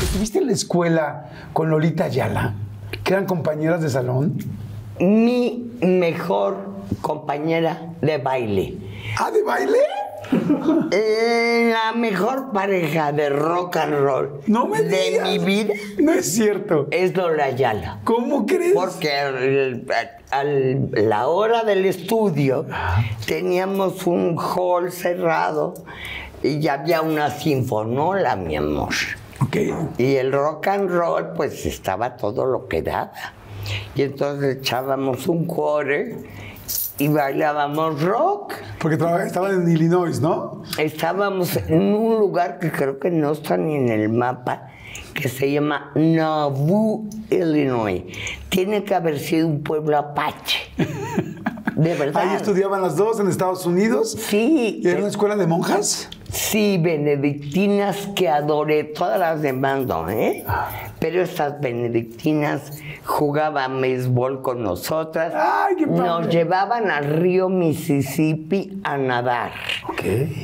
¿estuviste en la escuela con Lolita Ayala? ¿Que eran compañeras de salón? Mi mejor compañera de baile. ¿Ah, de baile? La mejor pareja de rock and roll No me de digas. mi vida No es cierto. es Lola Ayala. ¿Cómo crees? Porque a la hora del estudio teníamos un hall cerrado y ya había una sinfonola, mi amor. Ok. Y el rock and roll, pues estaba todo lo que daba. Y entonces echábamos un cuore y bailábamos rock. Porque estaban en Illinois, ¿no? Estábamos en un lugar que creo que no está ni en el mapa, que se llama Nauvoo, Illinois. Tiene que haber sido un pueblo apache. De verdad. Ahí estudiaban las dos en Estados Unidos. Sí. ¿Y era una escuela de monjas? Sí, benedictinas que adoré, todas las demás no, ¿eh? Pero estas benedictinas jugaban béisbol con nosotras. ¡Ay, qué padre! Nos llevaban al río Mississippi a nadar. Ok.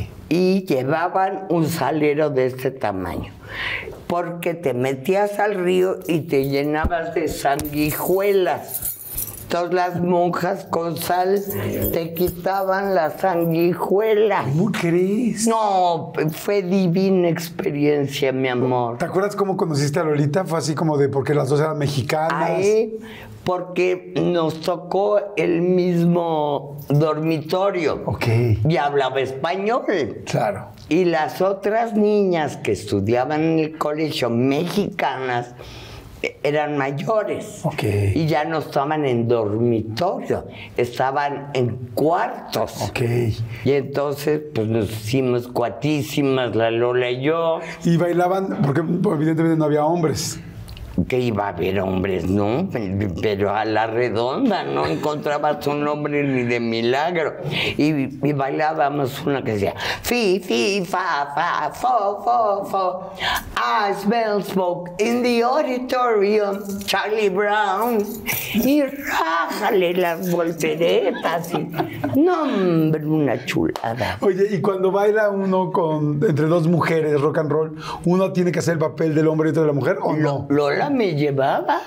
Y llevaban un salero de este tamaño. Porque te metías al río y te llenabas de sanguijuelas. Entonces las monjas con sal te quitaban la sanguijuela. ¿Cómo crees? No, fue divina experiencia, mi amor. ¿Te acuerdas cómo conociste a Lolita? Fue así como de porque las dos eran mexicanas. Ahí, porque nos tocó el mismo dormitorio. Ok. Y hablaba español. Claro. Y las otras niñas que estudiaban en el colegio, mexicanas, eran mayores. Ok. Y ya no estaban en dormitorio, estaban en cuartos. Ok. Y entonces, pues nos hicimos cuatísimas, la Lola y yo. Y bailaban, porque evidentemente no había hombres. Que iba a haber hombres, ¿no? Pero a la redonda no encontrabas un hombre ni de milagro. Y bailábamos una que decía fi, fi, fa, fa, fo, fo, fo. I smell smoke in the auditorium, Charlie Brown. Y rájale las volteretas. No, hombre, una chulada. Oye, y cuando baila uno entre dos mujeres, rock and roll, ¿uno tiene que hacer el papel del hombre y otro de la mujer o no? Lola me llevaba.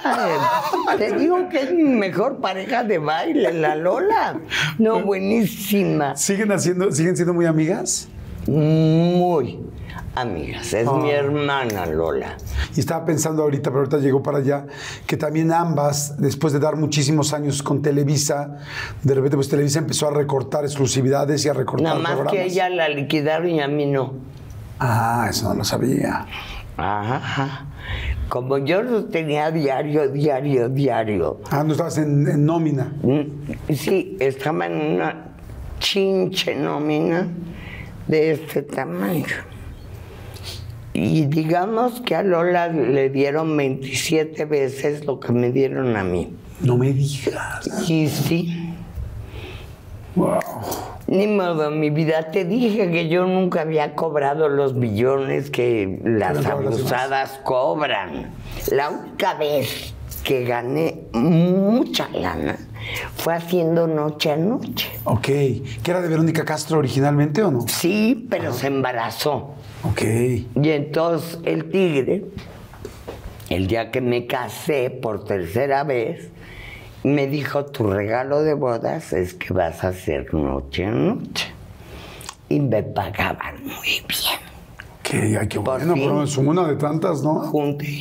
Te digo que es mi mejor pareja de baile, la Lola. No, buenísima. ¿Siguen siendo muy amigas? Muy amigas. Es mi hermana Lola. Y estaba pensando ahorita, pero ahorita llegó para allá, que también ambas, después de dar muchísimos años con Televisa, de repente pues Televisa empezó a recortar exclusividades y a recortar Nada más programas. que ella la liquidaron y a mí no. Ah, eso no lo sabía. Ajá. Como yo lo tenía diario. Ah, no estabas en nómina. Sí, estaba en una chinche nómina de este tamaño. Y digamos que a Lola le dieron 27 veces lo que me dieron a mí. No me digas. Y sí. Wow. Ni modo, mi vida. Te dije que yo nunca había cobrado los millones que las abusadas cobran. La única vez que gané mucha lana fue haciendo Noche a Noche. Ok. ¿Que era de Verónica Castro originalmente o no? Sí, pero se embarazó. Ok. Y entonces el tigre, el día que me casé por tercera vez, me dijo, tu regalo de bodas es que vas a hacer Noche a Noche. Y me pagaban muy bien. Ay, qué bueno, pero es una de tantas, ¿no? Junté.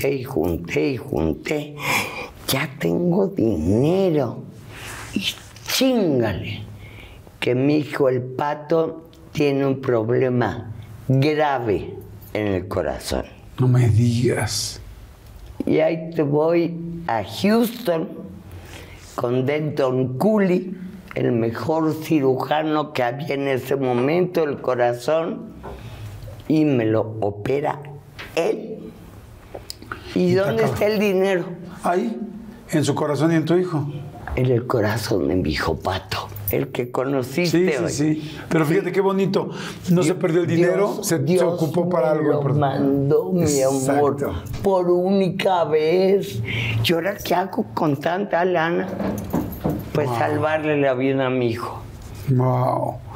Ya tengo dinero. Y chíngale, que mi hijo el Pato tiene un problema grave en el corazón. No me digas. Y ahí te voy a Houston con Denton Cooley, el mejor cirujano que había en ese momento, el corazón, y me lo opera él. ¿Y dónde está el dinero? Ahí, en su corazón y en tu hijo. En el corazón de mi hijo Pato, el que conociste hoy. Sí. Pero fíjate qué bonito. No se perdió el dinero, se ocupó para algo. Lo mandó, mi amor, por única vez. ¿Y ahora qué hago con tanta lana? Pues salvarle la vida a mi hijo. Wow.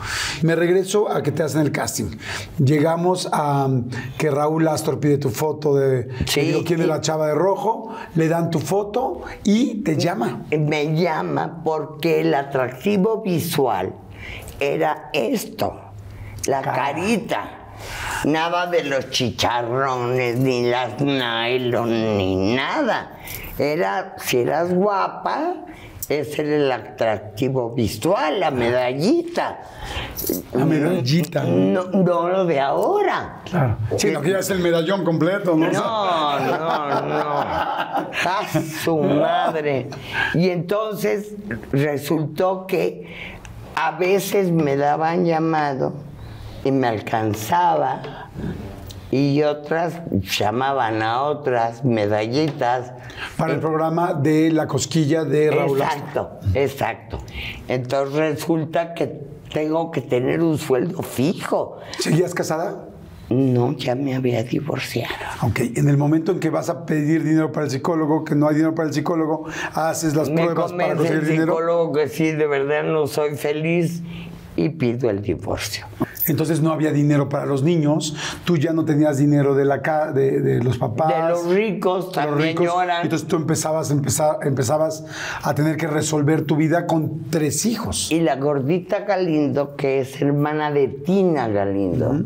Me regreso a que te hacen el casting. Llegamos a que Raúl Astor pide tu foto de quién es la chava de rojo, le dan tu foto y te llama. Me llama porque el atractivo visual era esto, la carita. Nada de los chicharrones, ni las nylon, ni nada. Era, si eras guapa, ese era el atractivo visual, la medallita. La medallita. No, no lo de ahora. Claro. Sí, lo que ya es el medallón completo, ¿no? No. ¡A su madre! Y entonces resultó que a veces me daban llamado y me alcanzaba, y otras llamaban a otras medallitas. Para el programa de La Cosquilla de Raúl Astor. Exacto. Entonces resulta que tengo que tener un sueldo fijo. ¿Seguías casada? No, ya me había divorciado. Ok, en el momento en que vas a pedir dinero para el psicólogo, que no hay dinero para el psicólogo, haces las pruebas para conseguir dinero. Me convence el psicólogo que sí, de verdad no soy feliz, y pido el divorcio. Entonces no había dinero para los niños, tú ya no tenías dinero de los papás. De los ricos también lloran. Entonces tú empezabas a tener que resolver tu vida con 3 hijos. Y la gordita Galindo, que es hermana de Tina Galindo,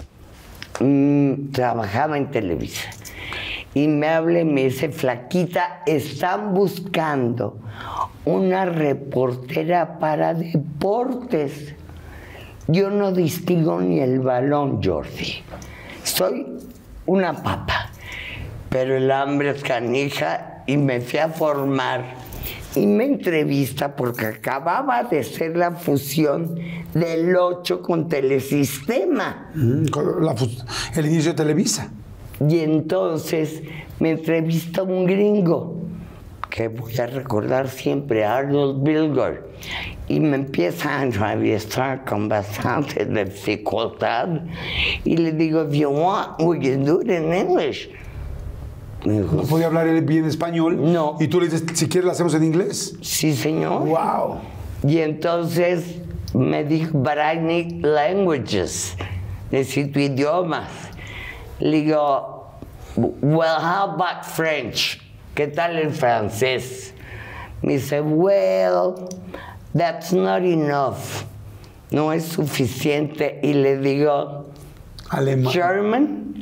trabajaba en Televisa. Y me habla y me dice, flaquita, están buscando una reportera para deportes. Yo no distingo ni el balón, Jordi. Soy una papa, pero el hambre es canija, y me fui a formar. Y me entrevista porque acababa de ser la fusión del 8 con Telesistema. El inicio de Televisa. Y entonces me entrevista un gringo, que voy a recordar siempre, Arnold Bilger. Y me empieza a entrevistar con bastante dificultad. Y le digo, if you want, we can do it in English. Me dijo, ¿no podía hablar él bien español? No. Y tú le dices, si quieres lo hacemos en inglés. Sí, señor. Wow. Y entonces me dijo, but I need languages. Necesito idiomas. Le digo, well, how about French? ¿Qué tal el francés? Me dice, well, that's not enough. No es suficiente. Y le digo, alemán. German.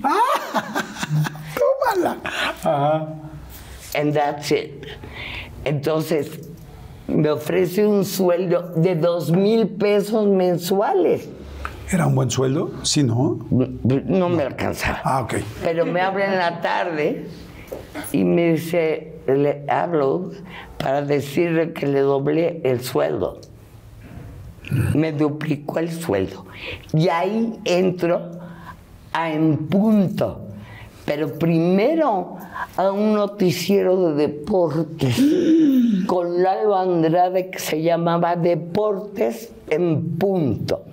Tómala. Ajá. And that's it. Entonces, me ofrece un sueldo de 2,000 pesos mensuales. ¿Era un buen sueldo? Sí, ¿no? No me alcanzaba. Ah, ok. Pero me habla en la tarde y me dice, le hablo para decirle que le doblé el sueldo. Me duplicó el sueldo. Y ahí entro a En Punto. Pero primero a un noticiero de deportes con Lalo Andrade que se llamaba Deportes en Punto.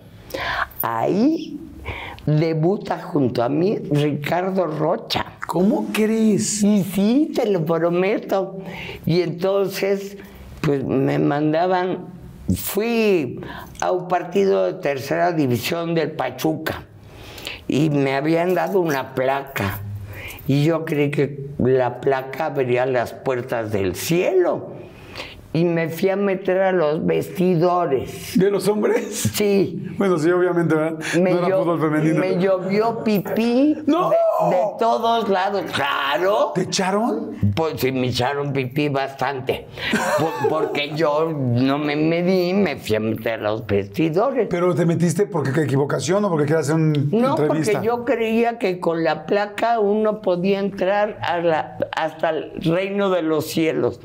Ahí debuta junto a mí Ricardo Rocha. ¿Cómo crees? Y sí, te lo prometo. Y entonces, pues me mandaban, fui a un partido de tercera división del Pachuca y me habían dado una placa. Y yo creí que la placa abría las puertas del cielo. Y me fui a meter a los vestidores. ¿De los hombres? Sí. Bueno, sí, obviamente, ¿verdad? No era fútbol femenino. Me llovió pipí ¡no! de todos lados. ¡Claro! ¿Te echaron? Pues sí, me echaron pipí bastante. Porque yo no me medí y me fui a meter a los vestidores. ¿Pero te metiste porque qué equivocación o porque querías hacer una no, entrevista? Porque yo creía que con la placa uno podía entrar hasta el reino de los cielos.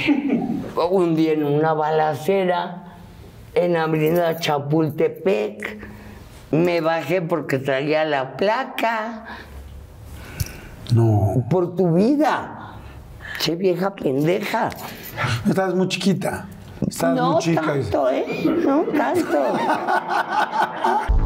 Un día en una balacera en Avenida Chapultepec me bajé porque traía la placa. No. Por tu vida. Che vieja pendeja. Estabas muy chiquita. Estabas no muy chica. Tanto, ¿eh? No tanto.